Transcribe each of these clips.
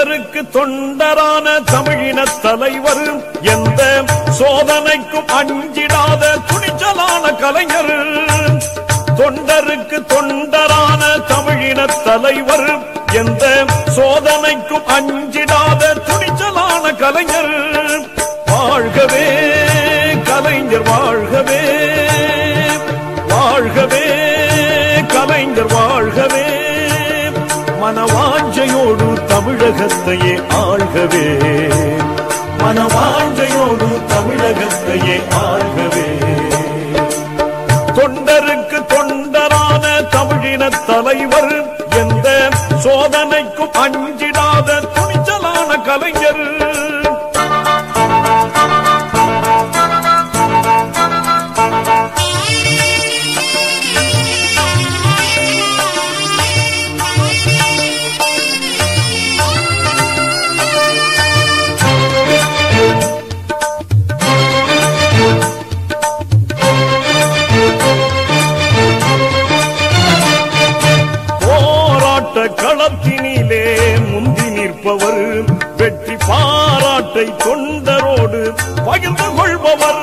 தொண்டருக்கு தொண்டரான தமிழின தலைவர், எந்த சோதனைக்கும் அஞ்சிடாத துணிச்சலான கலைஞர். தொண்டருக்கு தொண்டரான தமிழின தலைவர், எந்த சோதனைக்கும் அஞ்சிடாத துணிச்சலான கலைஞர். வாழ்கவே கலைஞர் வாழ்கவே, வாழ்கவே கலைஞர் வாழ்கவே. மனவாஞ்சையோடு தமிழகத்தையே ஆள்கவே, மனவாஞ்சையோடு தமிழகத்தையே ஆள்கவே. தொண்டருக்கு தொண்டரான தமிழின தலைவர், எந்த சோதனைக்கும் அஞ்சிடாத துணிச்சலான கலைஞர். களத்தினிலே முந்தி நிற்பவர், வெற்றி பாராட்டை தொண்டரோடு பகிர்ந்து கொள்பவர்.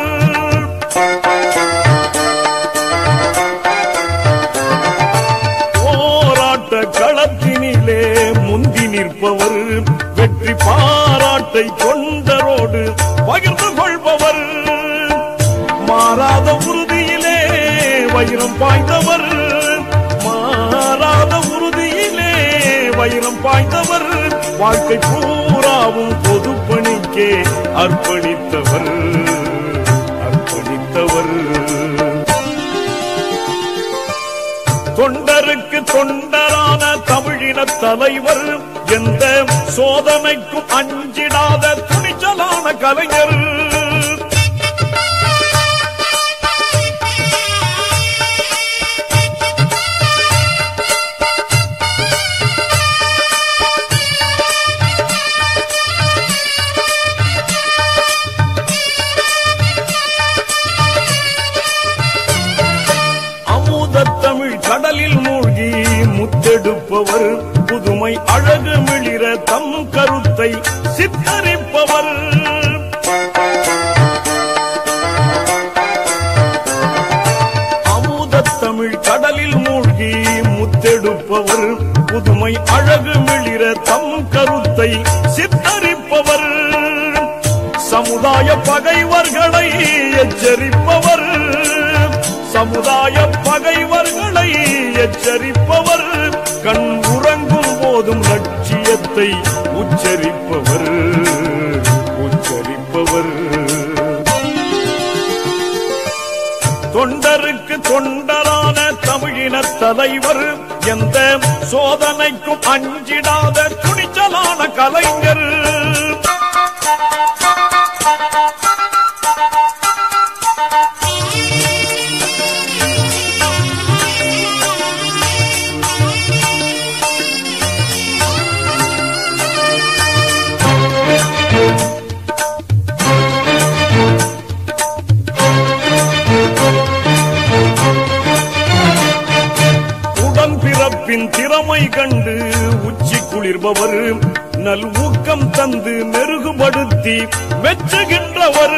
போராட்ட களத்தினிலே முந்தி நிற்பவர், வெற்றி பாராட்டை தொண்டரோடு பகிர்ந்து கொள்பவர். மாறாத உறுதியிலே வைரம் பாய்ந்தவர், மாறாத உறுதியிலே வைரம் பாய்ந்தவர். வாழ்க்கை பூராவும் பொது பணிக்கே அர்ப்பணித்தவர், அர்ப்பணித்தவர். தொண்டருக்கு தொண்டரான தமிழின தலைவர், எந்த சோதனைக்கும் அஞ்சிடாத துணிச்சலான கலைஞர். தமிழ் கடலில் மூழ்கி முத்தெடுப்பவர், புதுமை அழகு மிளிர தம் கருத்தை சித்தரிப்பவர். அமுத தமிழ் கடலில் மூழ்கி முத்தெடுப்பவர், புதுமை அழகு மிளிர தம் கருத்தை சித்தரிப்பவர். சமுதாய பகைவர்களை எச்சரிப்பவர், சமுதாய பகைவர்களை எச்சரிப்பவர். கண் உறங்கும் போதும் லட்சியத்தை உச்சரிப்பவர், உச்சரிப்பவர். தொண்டருக்கு தொண்டரான தமிழின தலைவர், எந்த சோதனைக்கும் அஞ்சிடாத துணிச்சலான கலைஞர். திறமை கண்டு உச்சி குளிர்பவர், நல் ஊக்கம் தந்து மெருகுபடுத்தி மெச்சுகின்றவர்.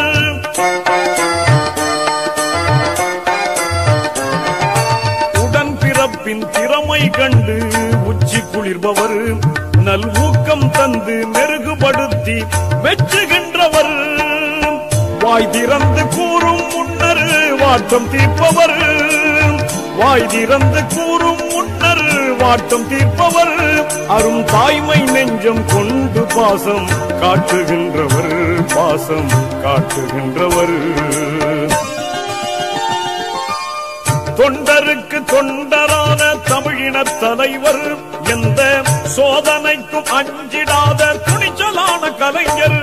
உடன்பிறப்பின் திறமை கண்டு உச்சி குளிர்பவர், நல் ஊக்கம் தந்து மெருகுபடுத்தி மெச்சுகின்றவர். வாய் திறந்து கூறும் முன்னர் வாட்டம் தீர்ப்பவர், வாய் திறந்து கூறும் முன்னர் வாட்டம் தீர்ப்பவர். அரும் தாய்மை நெஞ்சம் கொண்டு பாசம் காட்டுகின்றவர், பாசம் காட்டுகின்றவர். தொண்டருக்கு தொண்டரான தமிழின தலைவர், எந்த சோதனைக்கும் அஞ்சிடாத துணிச்சலான கலைஞர்.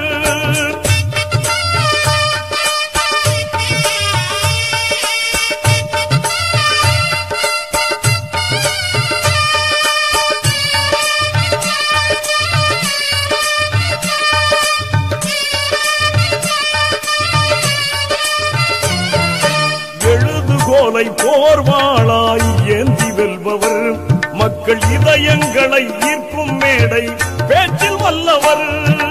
எழுதுகோலை போர்வாளாய் ஏந்தி வெல்பவர், மக்கள் இதயங்களை ஈர்க்கும் மேடை பேச்சில் வல்லவர்.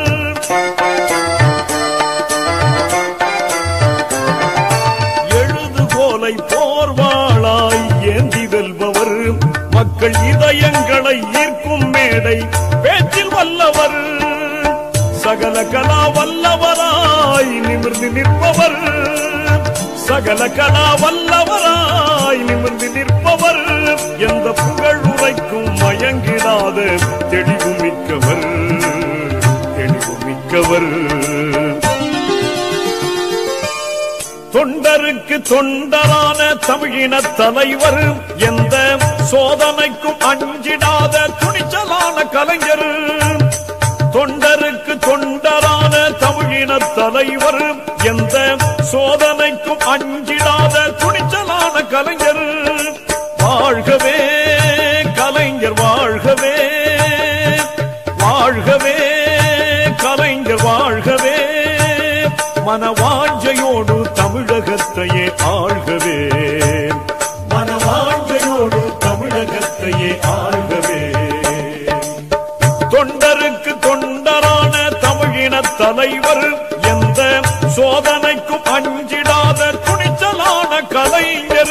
எழுதுகோலை போர்வாளாய் ஏந்தி வெல்பவர், மக்கள் இதயங்களை ஈர்க்கும் மேடை பேச்சில் வல்லவர். சகல கலா வல்லவராய் நிமிர்ந்து நிற்பவர், சகல கலா வல்லவராய் நிமிர்ந்து நிற்பவர். எந்த புகழ் உரைக்கும் மயங்கிடாத தெளிவு மிக்கவர், தெளிவு மிக்கவர். தொண்டருக்கு தொண்டரான தமிழின தலைவர், எந்த சோதனைக்கும் அஞ்சிடாத துணிச்சலான கலைஞர். தொண்டருக்கு தொண்டரான தமிழின தலைவர், எந்த சோதனைக்கும் அஞ்சிடாத துணிச்சலான கலைஞர். வாழ்கவே கலைஞர் வாழ்கவே, வாழ்கவே கலைஞர் வாழ்கவே. மனவாஞ்சையோடு தமிழகத்தையே ஆள்கவே, மனவாஞ்சையோடு தமிழகத்தையே ஆள்கவே. தொண்டருக்கு தொண்டரான தமிழின தலைவர், எந்த சோதனைக்கும் அஞ்சிடாத துணிச்சலான கலைஞர்.